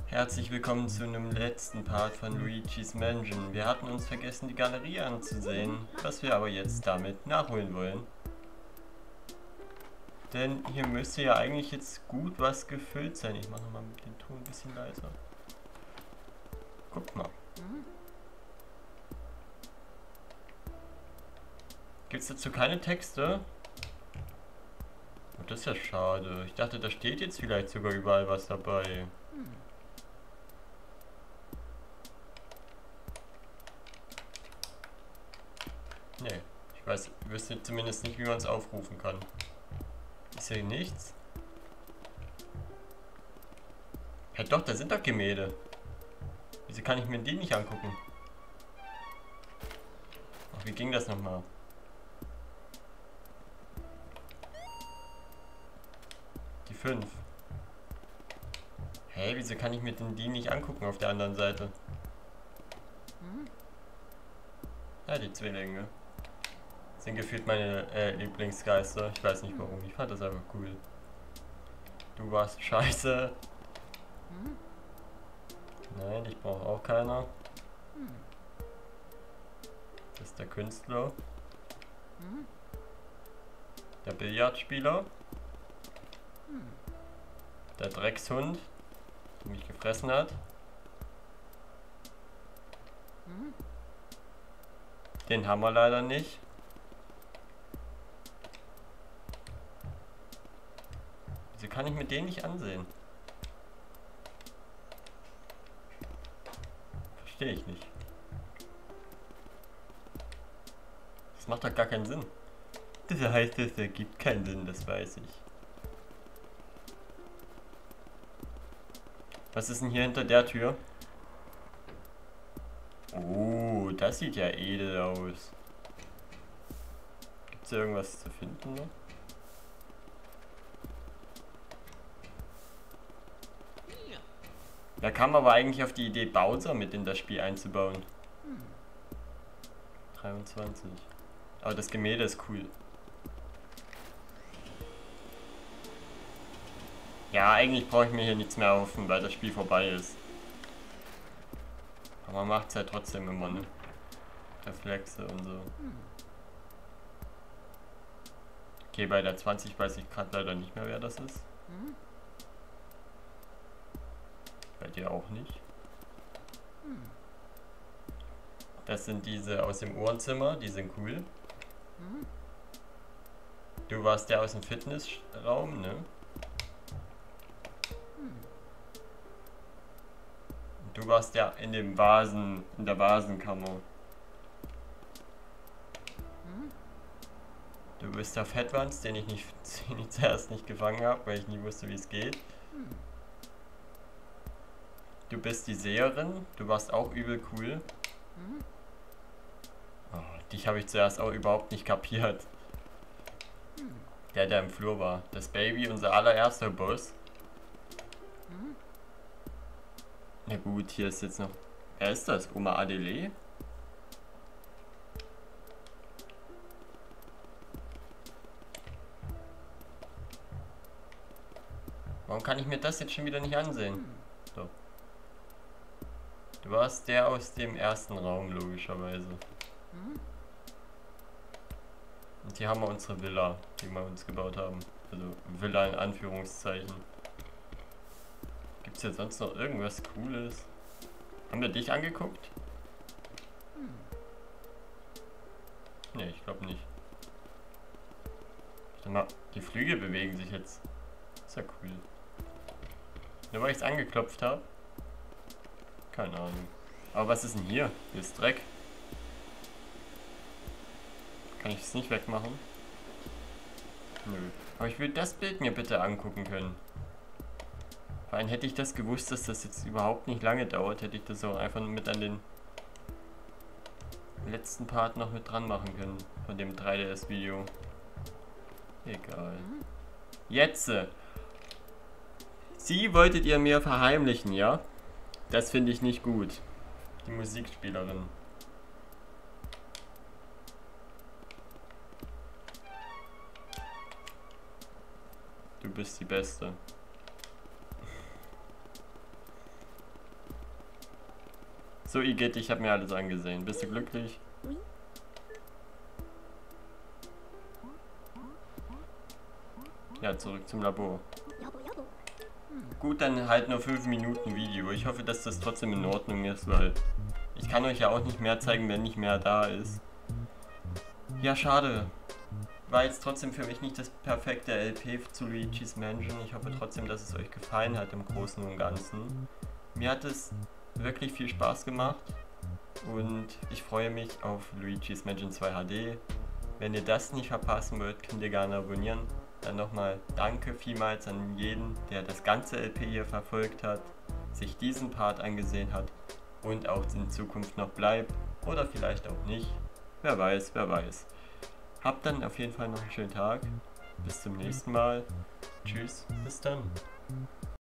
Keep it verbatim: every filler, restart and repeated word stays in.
Herzlich willkommen zu einem letzten Part von Luigi's Mansion. Wir hatten uns vergessen, die Galerie anzusehen, was wir aber jetzt damit nachholen wollen. Denn hier müsste ja eigentlich jetzt gut was gefüllt sein. Ich mache mal den Ton ein bisschen leiser. Guck mal. Gibt es dazu keine Texte? Oh, das ist ja schade. Ich dachte, da steht jetzt vielleicht sogar überall was dabei. Nee, ich weiß, ich wüsste zumindest nicht, wie man es aufrufen kann. Ist hier nichts? Ja doch, da sind doch Gemälde. Wieso kann ich mir die nicht angucken? Ach, wie ging das nochmal? Die fünf. Hä, wieso kann ich mir denn die nicht angucken auf der anderen Seite? Ja, die Zwillinge. Sind gefühlt meine äh, Lieblingsgeister. Ich weiß nicht warum. Ich fand das einfach cool. Du warst scheiße. Nein, ich brauche auch keiner. Das ist der Künstler. Der Billardspieler. Der Dreckshund, der mich gefressen hat. Den haben wir leider nicht. Wieso kann ich mir den nicht ansehen? Verstehe ich nicht. Das macht doch gar keinen Sinn. Das heißt, es ergibt keinen Sinn, das weiß ich. Was ist denn hier hinter der Tür? Oh, das sieht ja edel aus. Gibt es irgendwas zu finden noch? Da kam aber eigentlich auf die Idee, Bowser mit in das Spiel einzubauen. dreiundzwanzig. Aber das Gemälde ist cool. Ja, eigentlich brauche ich mir hier nichts mehr hoffen, weil das Spiel vorbei ist. Aber man macht es ja trotzdem immer, ne? Reflexe und so. Okay, bei der zwanzig weiß ich gerade leider nicht mehr, wer das ist. Bei dir auch nicht. Das sind diese aus dem Uhrenzimmer, die sind cool. Du warst der aus dem Fitnessraum, ne? Du warst ja in dem Vasen, in der Vasenkammer. Du bist der Fettwanz, den ich nicht, den ich zuerst nicht gefangen habe, weil ich nie wusste, wie es geht. Du bist die Seherin, du warst auch übel cool. Oh, dich habe ich zuerst auch überhaupt nicht kapiert. Der, der im Flur war. Das Baby, unser allererster Boss. Na gut, hier ist jetzt noch... Wer ist das? Oma Adele? Warum kann ich mir das jetzt schon wieder nicht ansehen? So. Du warst der aus dem ersten Raum, logischerweise. Und hier haben wir unsere Villa, die wir uns gebaut haben. Also Villa in Anführungszeichen. Gibt es hier sonst noch irgendwas Cooles? Haben wir dich angeguckt? Ne, ich glaube nicht. Warte mal, die Flügel bewegen sich jetzt. Ist ja cool. Nur weil ich es angeklopft habe. Keine Ahnung. Aber was ist denn hier? Hier ist Dreck. Kann ich es nicht wegmachen? Nö. Aber ich will das Bild mir bitte angucken können. Vor allem hätte ich das gewusst, dass das jetzt überhaupt nicht lange dauert, hätte ich das auch einfach mit an den letzten Part noch mit dran machen können. Von dem drei D S-Video. Egal. Jetzt! Sie wolltet ihr mir verheimlichen, ja? Das finde ich nicht gut. Die Musikspielerin. Du bist die Beste. So, Igitt, ich habe mir alles angesehen. Bist du glücklich? Ja, zurück zum Labor. Gut, dann halt nur fünf Minuten Video. Ich hoffe, dass das trotzdem in Ordnung ist, weil ich kann euch ja auch nicht mehr zeigen, wenn nicht mehr da ist. Ja, schade. War jetzt trotzdem für mich nicht das perfekte L P zu Luigi's Mansion. Ich hoffe trotzdem, dass es euch gefallen hat im Großen und Ganzen. Mir hat es wirklich viel Spaß gemacht und ich freue mich auf Luigi's Mansion zwei H D. Wenn ihr das nicht verpassen wollt, könnt ihr gerne abonnieren. Dann nochmal danke vielmals an jeden, der das ganze L P hier verfolgt hat, sich diesen Part angesehen hat und auch in Zukunft noch bleibt oder vielleicht auch nicht. Wer weiß, wer weiß. Habt dann auf jeden Fall noch einen schönen Tag. Bis zum nächsten Mal. Tschüss, bis dann.